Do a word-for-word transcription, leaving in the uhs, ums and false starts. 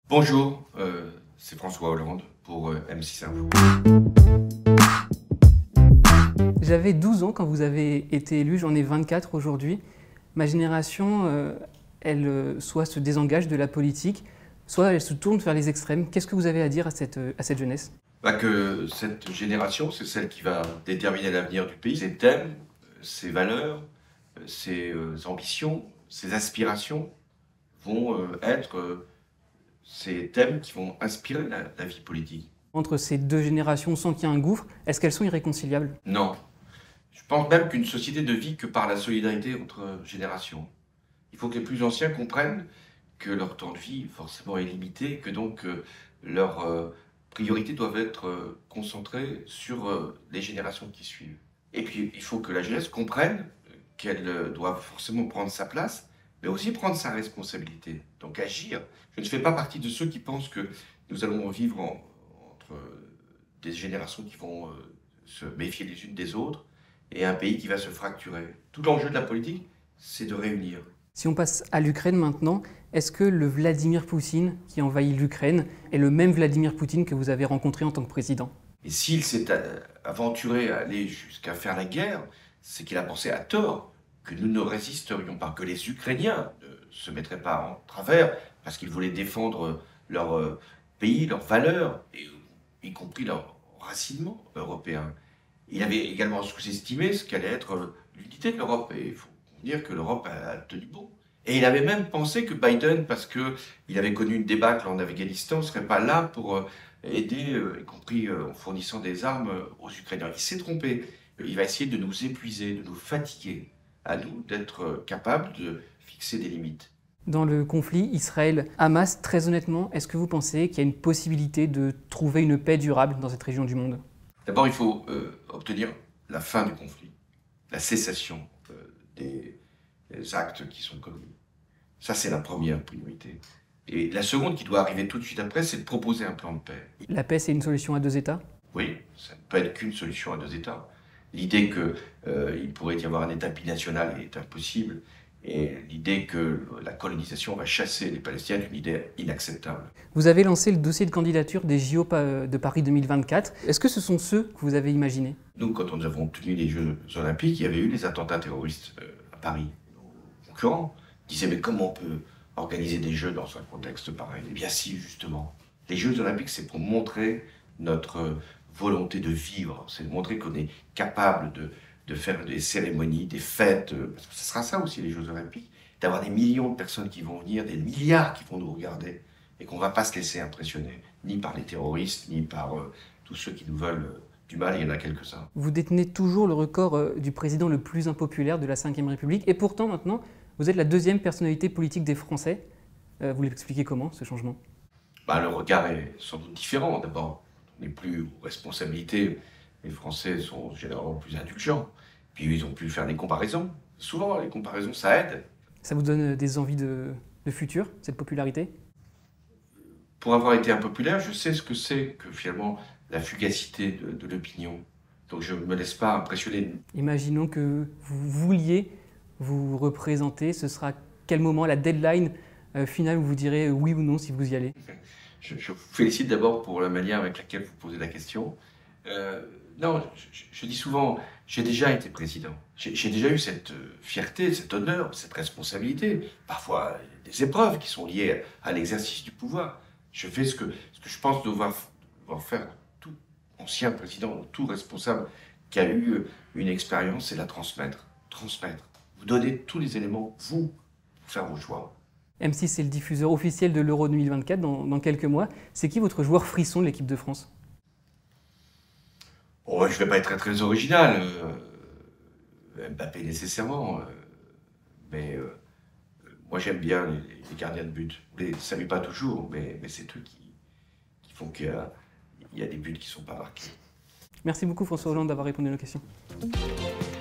Bonjour, euh, c'est François Hollande pour euh, M six Info. J'avais douze ans quand vous avez été élu, j'en ai vingt-quatre aujourd'hui. Ma génération, euh, elle euh, soit se désengage de la politique, soit elle se tourne vers les extrêmes. Qu'est-ce que vous avez à dire à cette, à cette jeunesse? Bah que cette génération, c'est celle qui va déterminer l'avenir du pays, ses thèmes, ses valeurs, ses euh, ambitions, ses aspirations vont euh, être euh, ces thèmes qui vont inspirer la, la vie politique. Entre ces deux générations, sans qu'il y ait un gouffre, est-ce qu'elles sont irréconciliables? Non. Je pense même qu'une société ne vit que par la solidarité entre générations. Il faut que les plus anciens comprennent que leur temps de vie, forcément, est limité, que donc euh, leurs euh, priorités doivent être euh, concentrées sur euh, les générations qui suivent. Et puis, il faut que la jeunesse comprenne qu'elle euh, doit forcément prendre sa place, mais aussi prendre sa responsabilité, donc agir. Je ne fais pas partie de ceux qui pensent que nous allons vivre en, entre des générations qui vont euh, se méfier les unes des autres, et un pays qui va se fracturer. Tout l'enjeu de la politique, c'est de réunir. Si on passe à l'Ukraine maintenant, est-ce que le Vladimir Poutine qui envahit l'Ukraine est le même Vladimir Poutine que vous avez rencontré en tant que président? Et s'il s'est aventuré à aller jusqu'à faire la guerre, c'est qu'il a pensé à tort que nous ne résisterions pas, que les Ukrainiens ne se mettraient pas en travers parce qu'ils voulaient défendre leur pays, leurs valeurs, et, y compris leur racinement européen. Il avait également sous-estimé ce qu'allait être l'unité de l'Europe, et il faut dire que l'Europe a tenu bon. Et il avait même pensé que Biden, parce qu'il avait connu une débâcle en Afghanistan, ne serait pas là pour aider, y compris en fournissant des armes aux Ukrainiens. Il s'est trompé. Il va essayer de nous épuiser, de nous fatiguer, à nous d'être capables de fixer des limites. Dans le conflit Israël-Hamas, très honnêtement, est-ce que vous pensez qu'il y a une possibilité de trouver une paix durable dans cette région du monde? D'abord, il faut euh, obtenir la fin du conflit, la cessation euh, des, des actes qui sont commis. Ça, c'est la première priorité. Et la seconde qui doit arriver tout de suite après, c'est de proposer un plan de paix. La paix, c'est une solution à deux États? Oui, ça ne peut être qu'une solution à deux États. L'idée qu'il euh, pourrait y avoir un État binational est impossible. Et l'idée que la colonisation va chasser les Palestiniens est une idée inacceptable. Vous avez lancé le dossier de candidature des J O de Paris deux mille vingt-quatre. Est-ce que ce sont ceux que vous avez imaginés? Nous, quand nous avons tenu les Jeux Olympiques, il y avait eu des attentats terroristes euh, à Paris. Nos concurrents disaient, mais comment on peut organiser des Jeux dans un contexte pareil? Eh bien si, justement. Les Jeux Olympiques, c'est pour montrer notre volonté de vivre. C'est de montrer qu'on est capable de... de faire des cérémonies, des fêtes, parce que ce sera ça aussi les Jeux Olympiques, d'avoir des millions de personnes qui vont venir, des milliards qui vont nous regarder, et qu'on ne va pas se laisser impressionner, ni par les terroristes, ni par euh, tous ceux qui nous veulent euh, du mal, il y en a quelques-uns. Vous détenez toujours le record euh, du président le plus impopulaire de la cinquième République, et pourtant maintenant, vous êtes la deuxième personnalité politique des Français. Euh, vous l'expliquez comment, ce changement? Bah, le regard est sans doute différent. D'abord, on n'est plus aux responsabilités. Les Français sont généralement plus indulgents. Puis ils ont pu faire des comparaisons. Souvent, les comparaisons, ça aide. Ça vous donne des envies de, de futur, cette popularité? Pour avoir été impopulaire, je sais ce que c'est que finalement la fugacité de, de l'opinion. Donc je ne me laisse pas impressionner. Imaginons que vous vouliez vous représenter. Ce sera quel moment, la deadline euh, finale où vous direz oui ou non si vous y allez? Je, je vous félicite d'abord pour la manière avec laquelle vous posez la question. Euh, non, je, je dis souvent, j'ai déjà été président. J'ai déjà eu cette fierté, cet honneur, cette responsabilité. Parfois, des épreuves qui sont liées à l'exercice du pouvoir. Je fais ce que, ce que je pense devoir, devoir faire tout ancien président, tout responsable qui a eu une expérience, c'est la transmettre. Transmettre. Vous donnez tous les éléments, vous, pour faire vos choix. M six, c'est le diffuseur officiel de l'Euro deux mille vingt-quatre dans, dans quelques mois. C'est qui votre joueur frisson de l'équipe de France? Oh, je ne vais pas être très, très original. Euh, Mbappé nécessairement. Euh, mais euh, moi j'aime bien les, les gardiens de but. Vous ne les savez pas toujours, mais, mais c'est eux qui, qui font qu'il y, y a des buts qui ne sont pas marqués. Merci beaucoup François Hollande d'avoir répondu à nos questions.